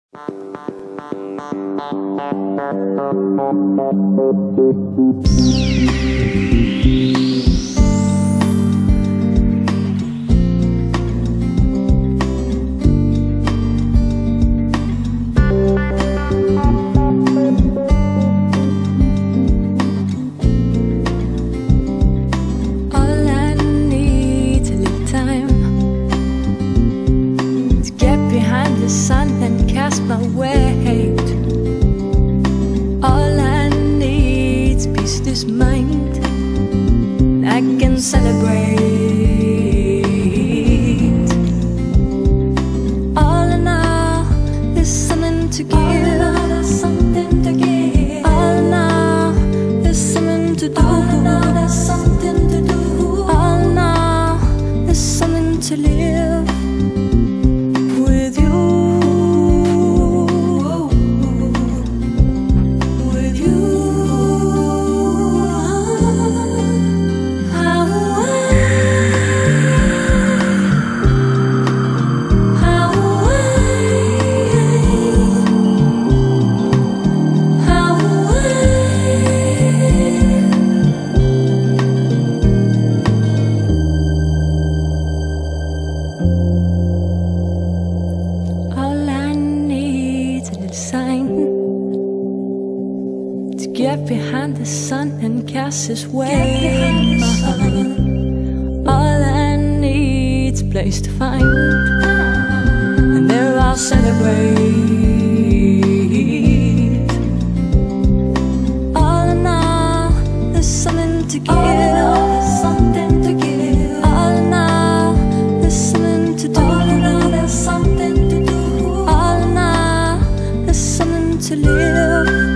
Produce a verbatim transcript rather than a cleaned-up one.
Sun and cast my weight. All I need's peace this mind. I can celebrate. All in all, there's something to give. All in all, there's something to give. All in all, there's something to do. All in all, there's something to do. All in all, there's something to live. Get behind the sun and cast his way. All I need's a place to find, and there I'll celebrate. All in all, there's something to give. All in all, there's something to give. All in all, there's something to do. All in all, there's something to do. All in all, there's something to live.